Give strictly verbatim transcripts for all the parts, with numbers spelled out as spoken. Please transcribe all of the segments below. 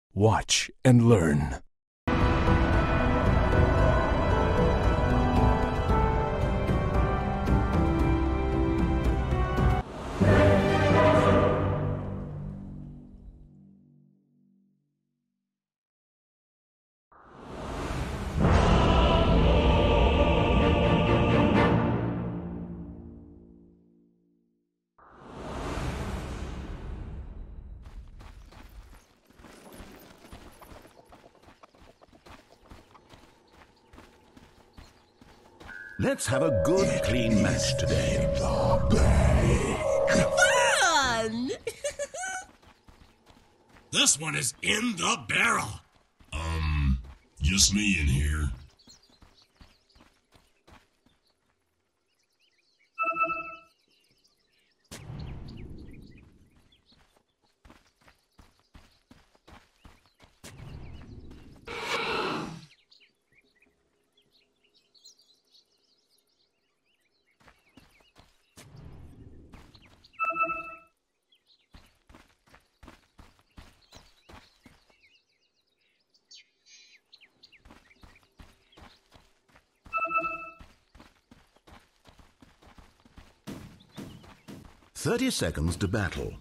Watch and learn. Let's have a good, clean match today. Fun! This one is in the barrel. Um, just me in here. Thirty seconds to battle.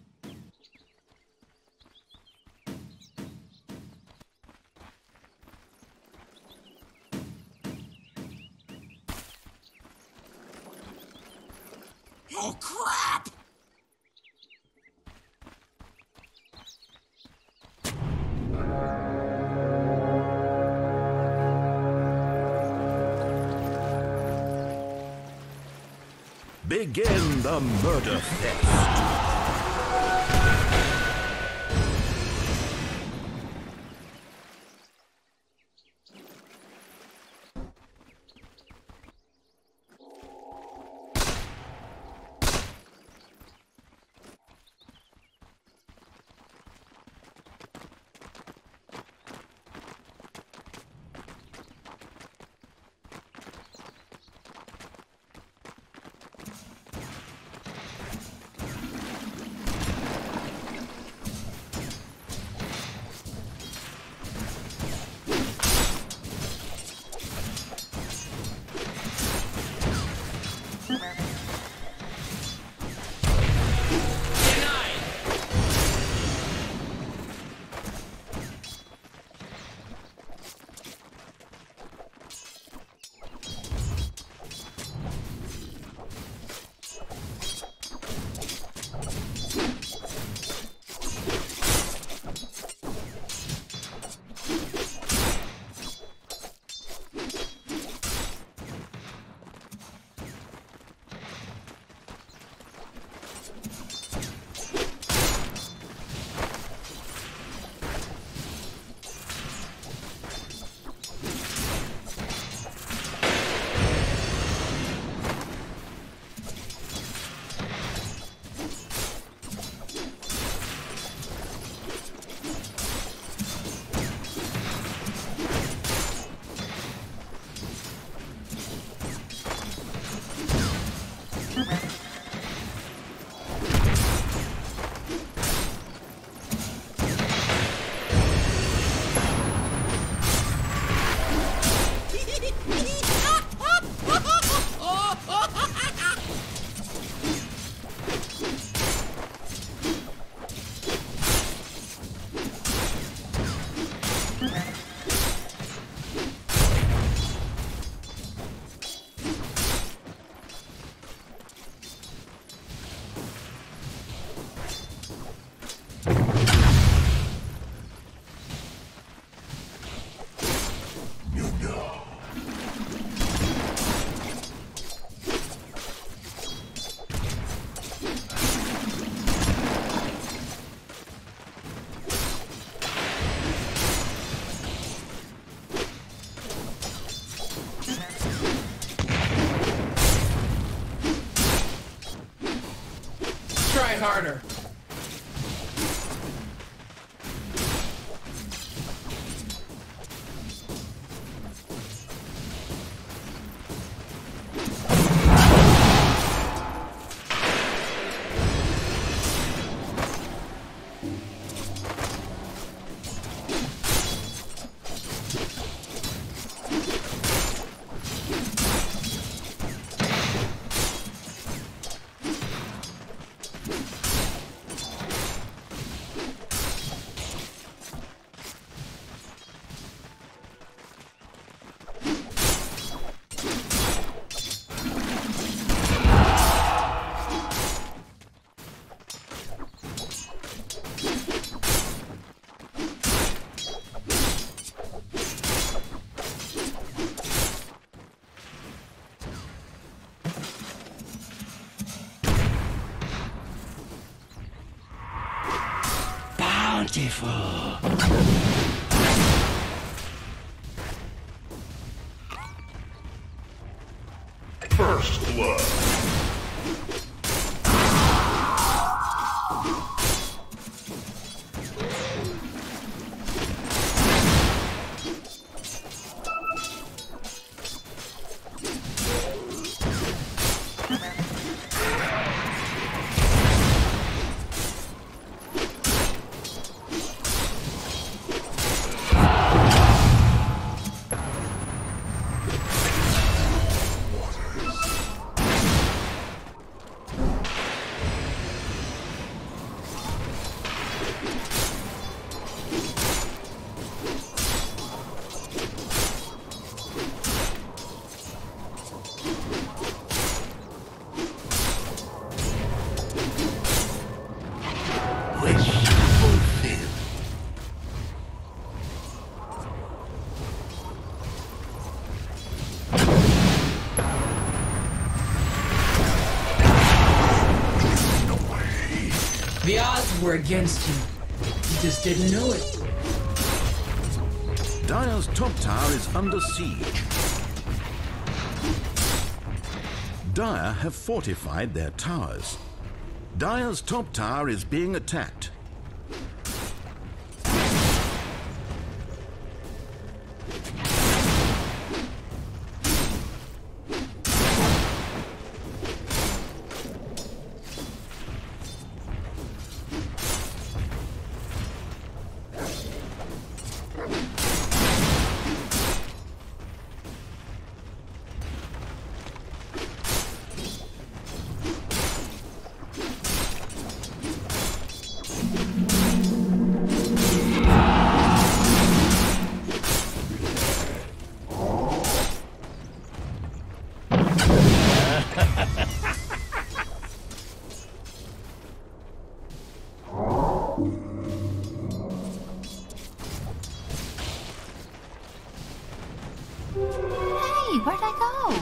Oh, crap! Begin the murder fest. Try harder. Beautiful. First blood. The odds were against you. You just didn't know it. Dire's top tower is under siege. Dire have fortified their towers. Dire's top tower is being attacked. Hey, where'd I go?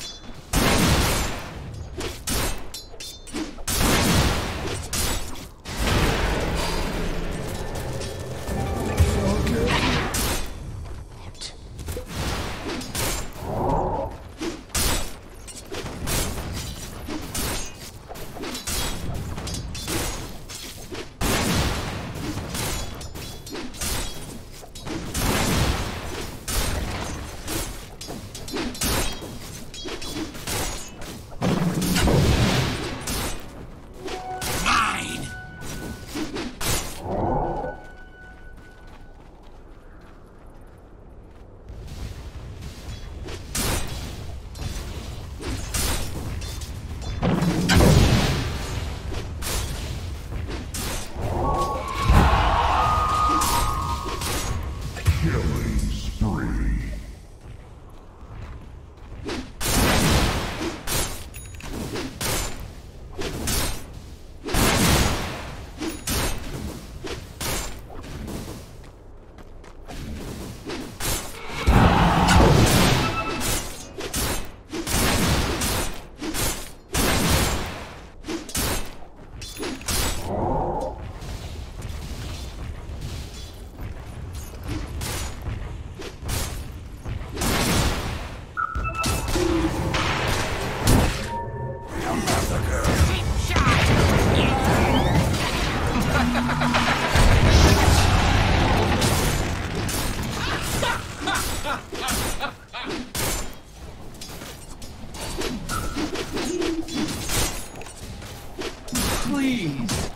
Please.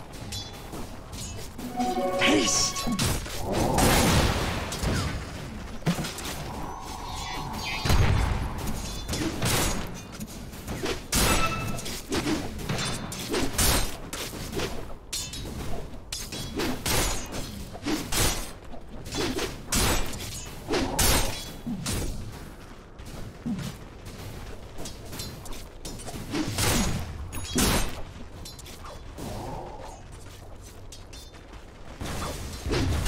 Haste. You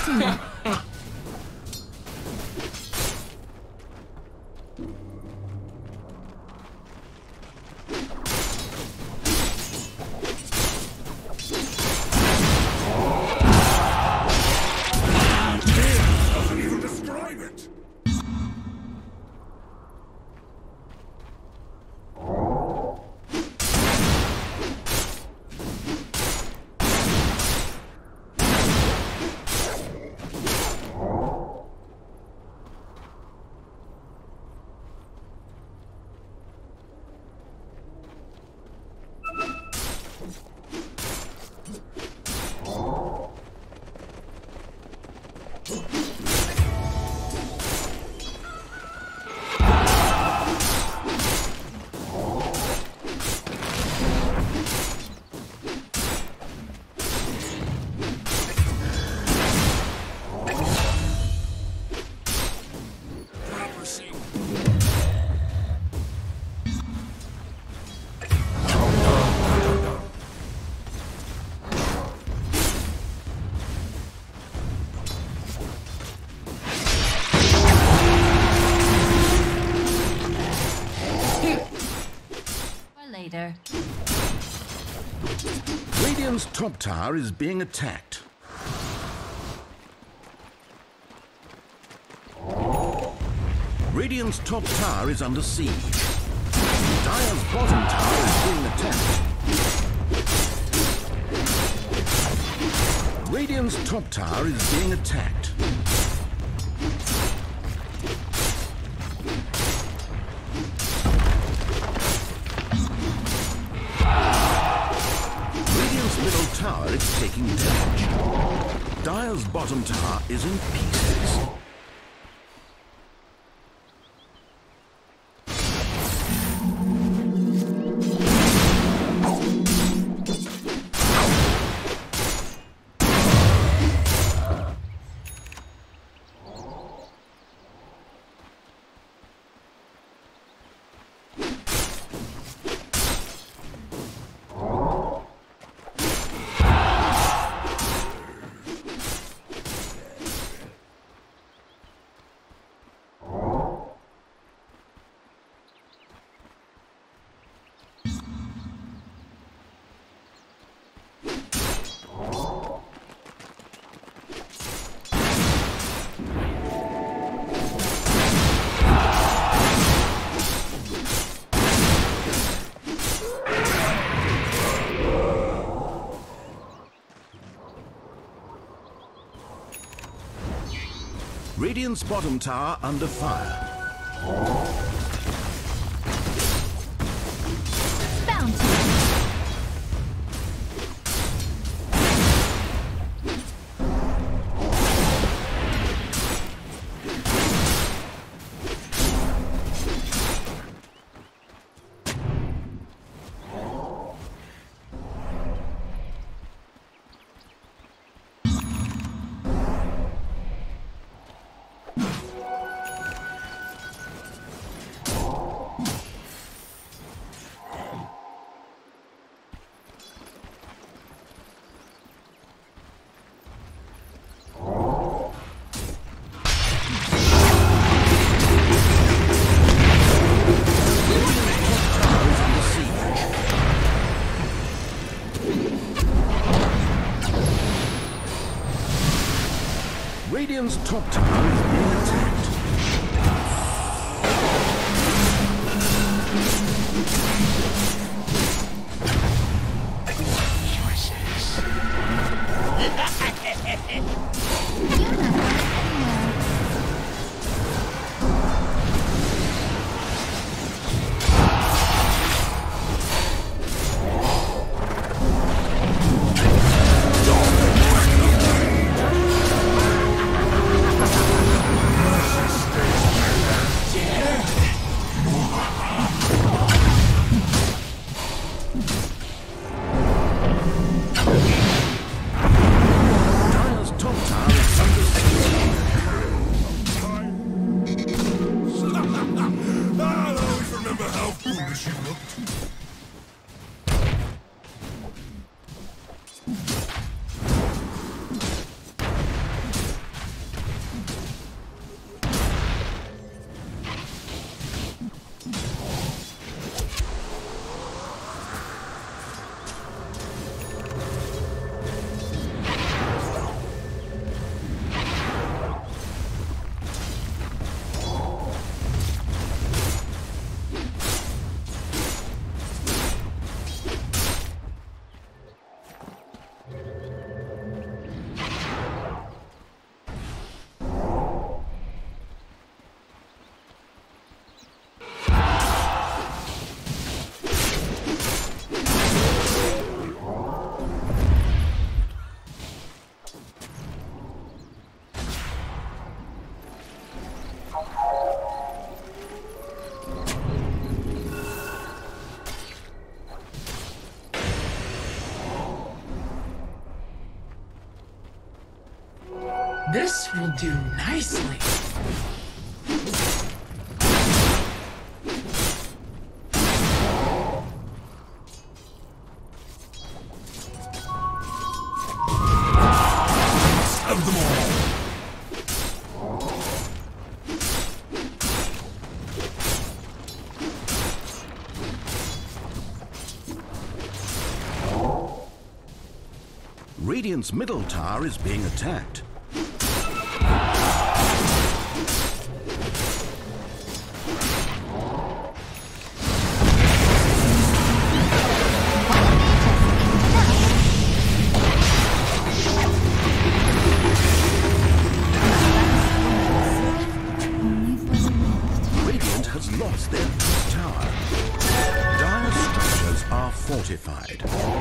me. Doesn't even describe it. Later. Radiant's top tower is being attacked. Radiant's top tower is under siege. Dire's bottom tower is being attacked. Radiant's top tower is being attacked. Radiant's middle tower is taking damage. Dire's bottom tower is in pieces. Radiant's bottom tower under fire. Bounty. Radiant's top tower is being attacked. This will do nicely. Of them all. Radiant's middle tower is being attacked. Radiant has lost their top tower. Dire structures are fortified.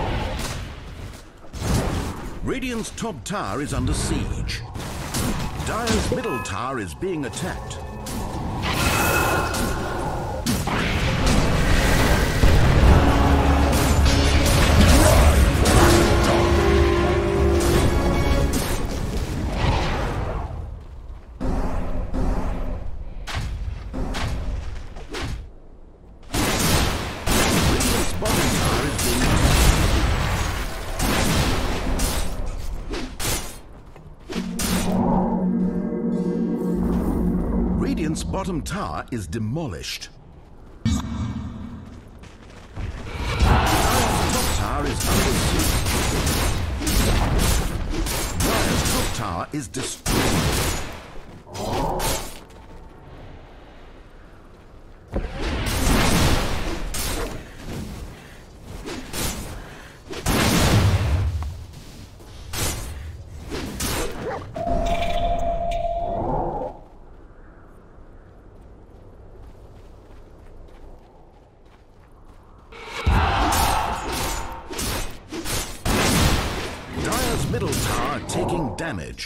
Radiant's top tower is under siege. Dire's middle tower is being attacked. Radiant's bottom tower is being attacked. Radiant's bottom tower is demolished. Dire's top tower is under siege. Dire's top tower is destroyed. Dire's middle tower taking damage.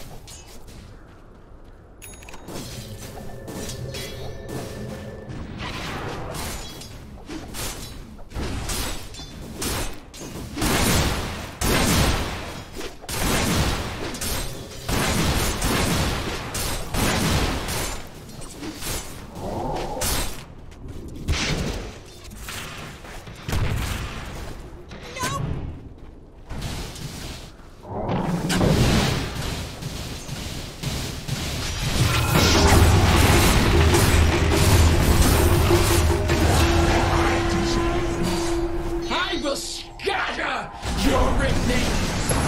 I will scatter your remains!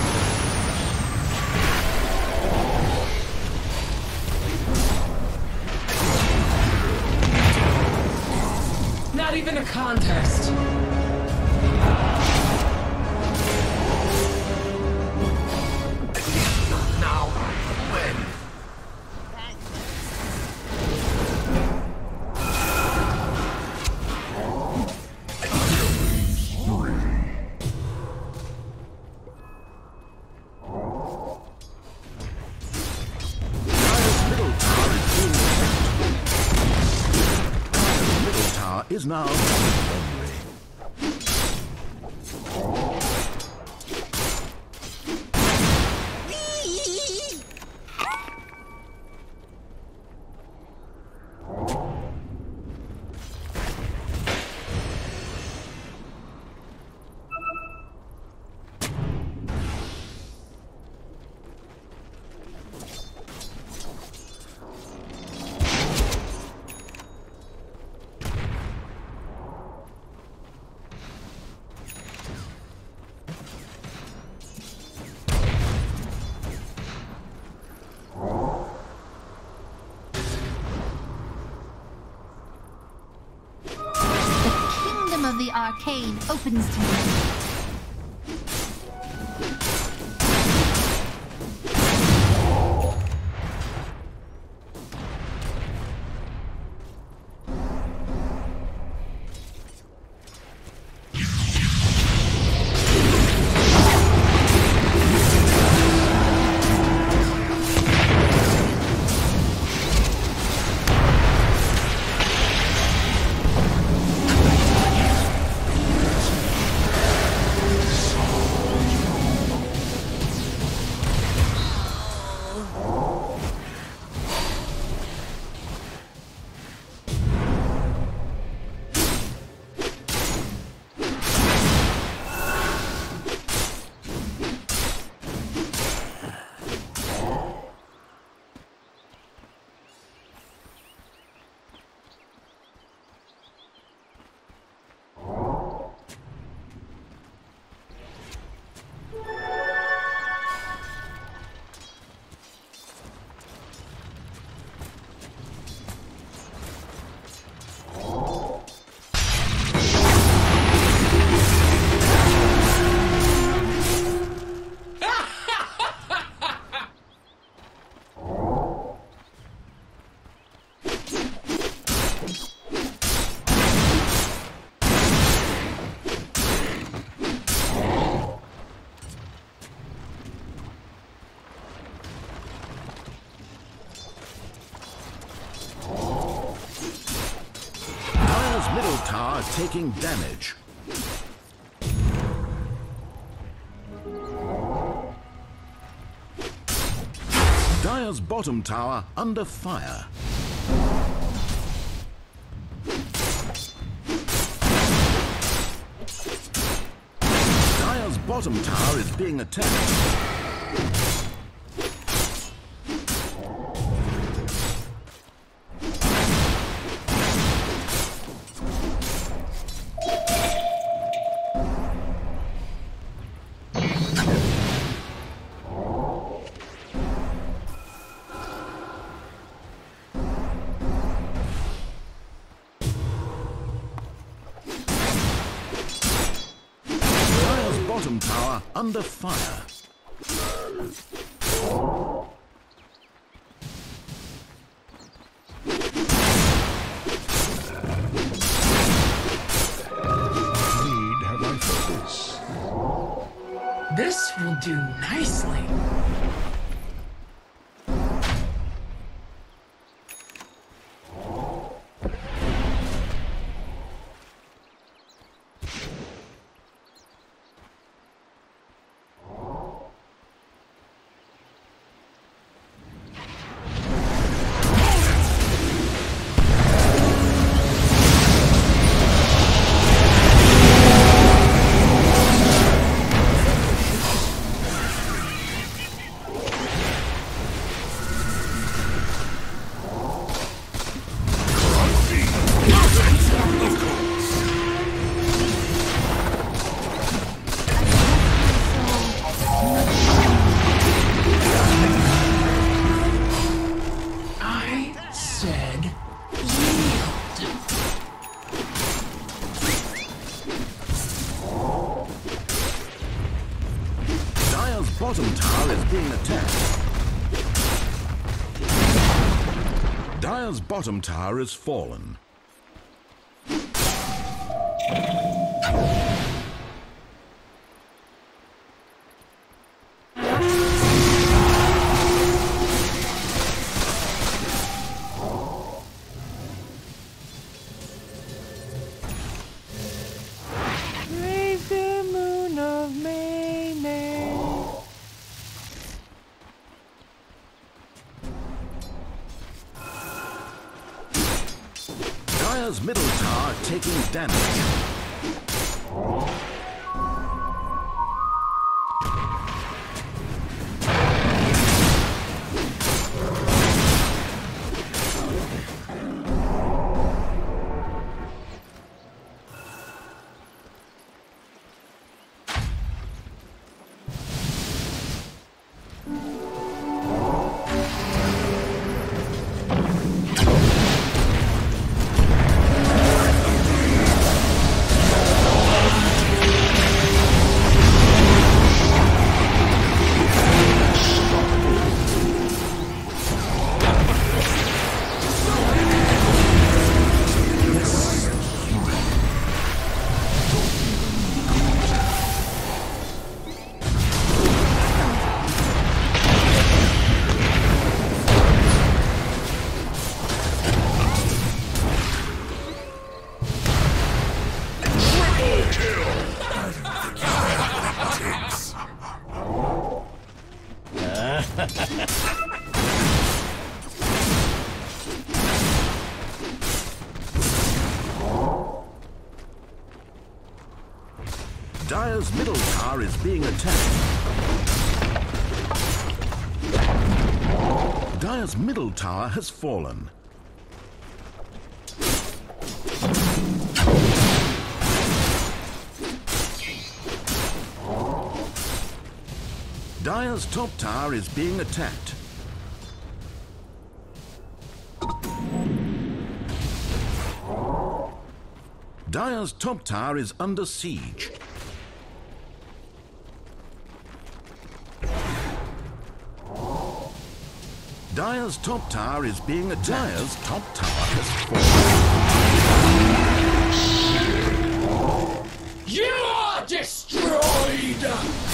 Not even a contest. Now, when? Dire's middle tower is being attacked. Dire's middle tower is now hungry. Of the arcane opens to me. Middle tower taking damage. Dire's bottom tower under fire. Dire's bottom tower is being attacked. Bottom tower under fire. Need have I for this? This will do nicely. Bottom tower is being attacked. Dire's bottom tower is fallen. Dire's middle tower taking damage. Dire's middle tower is being attacked. Dire's middle tower has fallen. Dire's top tower is being attacked. Dire's top tower is under siege. Dire's top tower is being attacked. Dire's top tower has fallen. You are destroyed!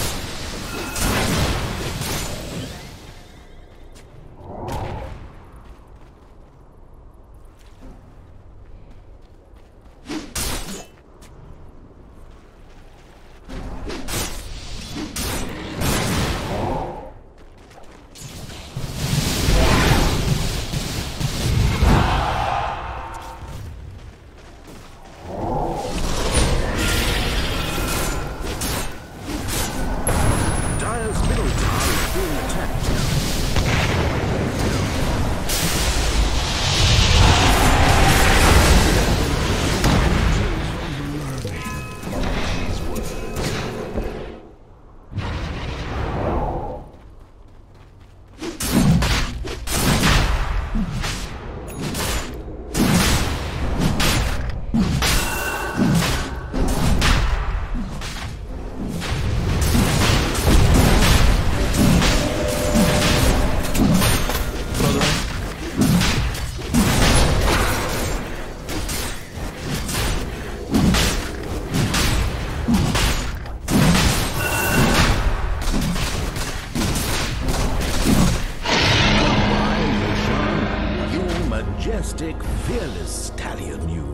Majestic, fearless stallion you.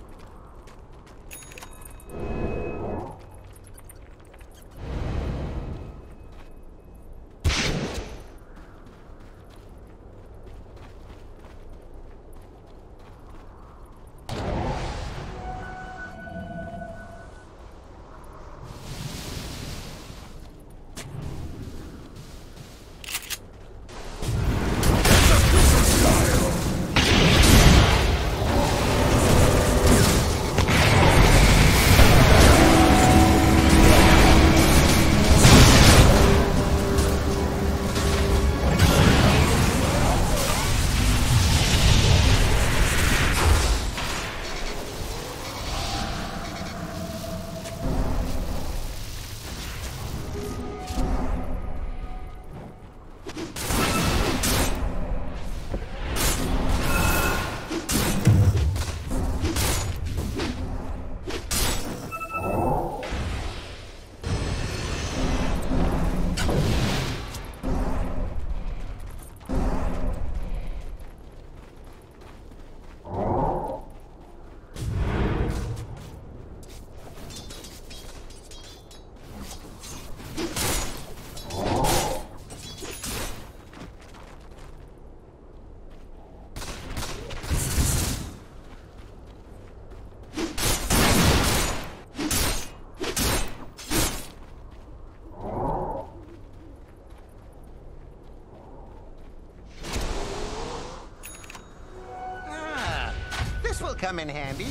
Will come in handy.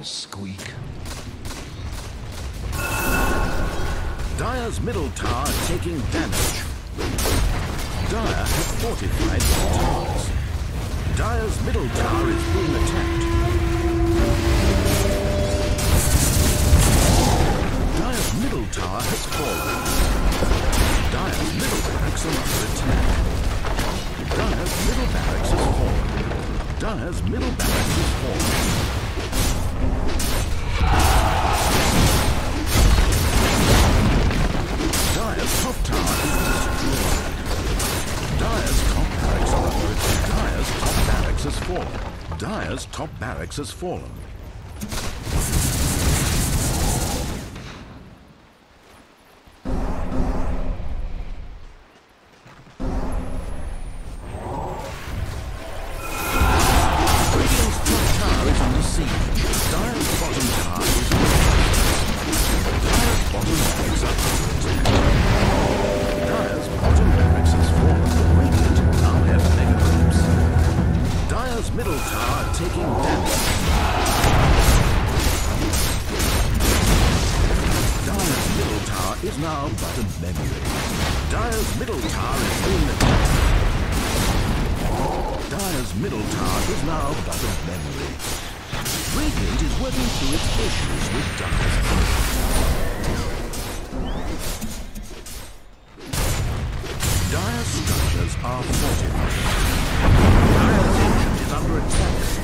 a squeak. Dire's middle tower taking damage. Dire have fortified their towers. Dire's middle tower is being attacked. Dire's middle tower has fallen. Dire's middle barracks are under attack. Dire's middle barracks has fallen. Dire's middle barracks has fallen. Dire's top tower is destroyed. Dire's top barracks are under attack. Dire's top barracks has fallen. Dire's top barracks has fallen. Radiant's top tower is under siege. Dire's bottom tower is under attack. Dire's bottom barracks are under attack. Dire's bottom barracks has fallen. Radiant now have mega troops. Dire's middle tower taking damage. Dire's middle tower is now but a memory. Dire's middle tower is being attacked. Dire's middle tower is now but a memory. Radiant is working through its issues with Dire's middle. Dire's structures are fortified. Dire's engine is under attack.